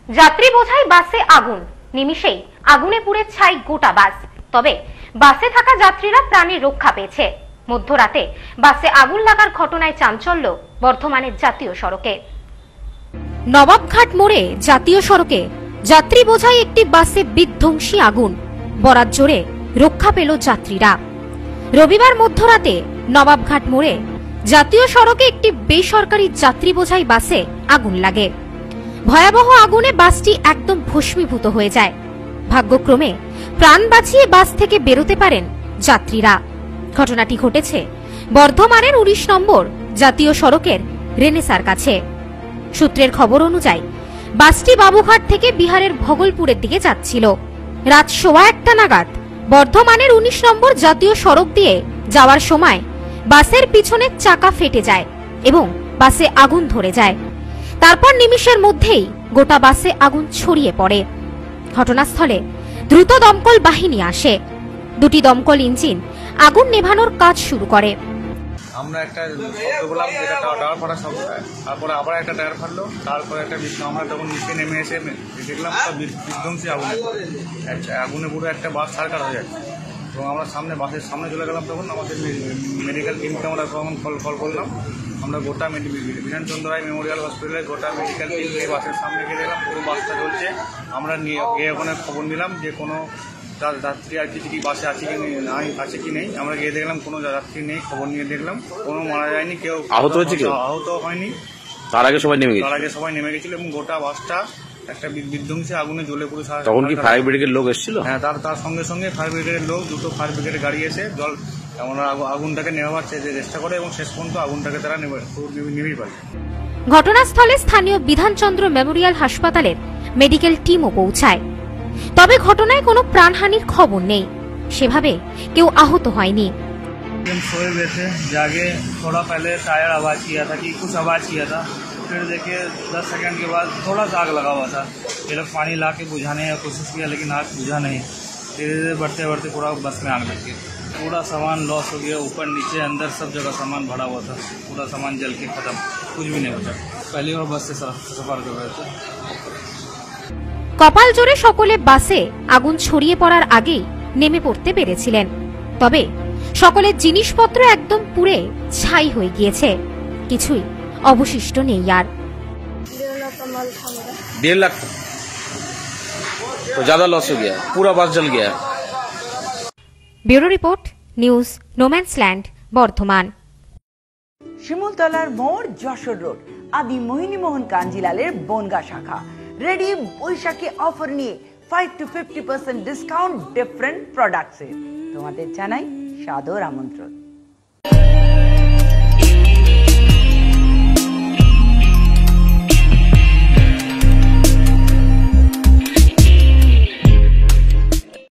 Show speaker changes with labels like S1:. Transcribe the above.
S1: যাত্রী বোঝাই বাসে আগুন, নিমিষেই আগুনে পুড়ে ছাই গোটা বাস। তবে বাসে থাকা যাত্রীরা প্রাণে রক্ষা পেয়েছে। মধ্যরাতে বাসে আগুন লাগার ঘটনায় চাঞ্চল্য বর্ধমানের জাতীয় সড়কে। নবাবঘাট মোড়ে জাতীয় সড়কে যাত্রী বোঝাই একটি বাসে বিধ্বংসী আগুন, বরাত জোরে রক্ষা পেল যাত্রীরা। রবিবার মধ্যরাতে নবাবঘাট মোড়ে জাতীয় সড়কে একটি বেসরকারি যাত্রী বোঝাই বাসে আগুন লাগে। ভয়াবহ আগুনে বাসটি একদম ভস্মীভূত হয়ে যায়। ভাগ্যক্রমে প্রাণ বাঁচিয়ে বাস থেকে বেরোতে পারেন যাত্রীরা। ঘটনাটি ঘটেছে বর্ধমানের 19 নম্বর জাতীয় সড়কের রেনেসার কাছে। সূত্রের খবর অনুযায়ী বাসটি বাবুঘাট থেকে বিহারের ভগলপুরের দিকে যাচ্ছিল। রাত 1:15 নাগাদ বর্ধমানের 19 নম্বর জাতীয় সড়ক দিয়ে যাওয়ার সময় বাসের পিছনের চাকা ফেটে যায় এবং বাসে আগুন ধরে যায়। তারপর নিমিষের মধ্যেই গোটা বাসে আগুন ছড়িয়ে পড়ে। ঘটনাস্থলে দ্রুত দমকল বাহিনী আসে। দুটি দমকল ইঞ্জিন আগুন নেভানোর কাজ শুরু করে।
S2: আমরা একটা শব্দ বললাম, যেটা টাওয়ার ফাটার শব্দ, তারপরে আবার একটা টায়ার ফাটলো, তারপরে একটা আমরা তখন নিচে নেমে এসে দেখলাম বিধ্বংসী আগুনে পুরো একটা বাস সার্কার হয়ে যাচ্ছে। এবং আমরা বাসের সামনে চলে গেলাম। তখন আমাদের মেডিকেল টিমকে আমরা তখন কল করলাম। আমরা গোটা বিধানচন্দ্র রায় মেমোরিয়াল হসপিটালের গোটা মেডিকেল টিম নিয়ে বাসের সামনে গিয়ে দেখলাম পুরো বাসটা চলছে। আমরা গিয়ে ওখানে খবর নিলাম যে কোনো যাত্রী আর কিছু কি বাসে আছে কি নেই। আমরা গিয়ে দেখলাম কোনো যাত্রী নেই। খবর নিয়ে দেখলাম কোনো মারা যায়নি, কেউ আহত হয়নি।
S3: তার আগে সবাই
S2: নেমে গেছিল এবং গোটা বাসটা একটা বিধ্বংসী আগুনে জ্বলে পুরো।
S3: তখন কি ফায়ার ব্রিগেডের লোক এসেছিল?
S2: হ্যাঁ, তার সঙ্গে সঙ্গে ফায়ার ব্রিগেডের লোক, দুটো ফায়ার ব্রিগেডের গাড়ি এসে আমরা আগুনটাকে নেভাবার চেষ্টা করে এবং শেষ পর্যন্ত আগুনটাকে তারা নিভিয়ে পারে।
S1: ঘটনাস্থলে স্থানীয় বিধানচন্দ্র মেমোরিয়াল হাসপাতালের মেডিকেল টিমও পৌঁছায়। তবে ঘটনায় কোনো প্রাণহানির খবর নেই। সেভাবে কেউ আহত হয়নি।
S2: सोए हुए थे, जागे थोड़ा पहले टायर आवाज़ किया था कि कुछ आवाज़ किया था, फिर देखे 10 सेकंड के बाद थोड़ा सा आग लगा हुआ था। ये लोग पानी ला के बुझाने की कोशिश किया लेकिन आग बुझा नहीं। धीरे धीरे बढ़ते बढ़ते पूरा बस में आग लग गई। पूरा सामान लॉस हो गया, ऊपर नीचे अंदर सब जगह सामान भरा हुआ था। पूरा सामान जल के खत्म, कुछ भी नहीं बचा। पहली बार बस से सफर कर रहे थे।
S1: কপাল জোরে সকলে বাসে আগুন ছড়িয়ে পড়ার আগেই নেমে পড়তে পেরেছিলেন। তবে সকলের জিনিসপত্র একদম পুড়ে ছাই হয়ে গিয়েছে, কিছুই অবশিষ্ট নেই আর।
S3: 1.5 लाख तो ज्यादा लॉस हो गया, पूरा बस जल गया।
S1: Bureau report, news no man's land, Bardhaman.
S4: শিমুলতলার মোড়, যশোর রোড, আদি মোহিনীমোহন কাঞ্জিলালের বনগা শাখা রেডি বৈশাখী অফার নিয়ে 5 to 50% ডিসকাউন্ট ডিফারেন্ট প্রোডাক্টসে। তোমাদের জানাই সাদর আমন্ত্রণ।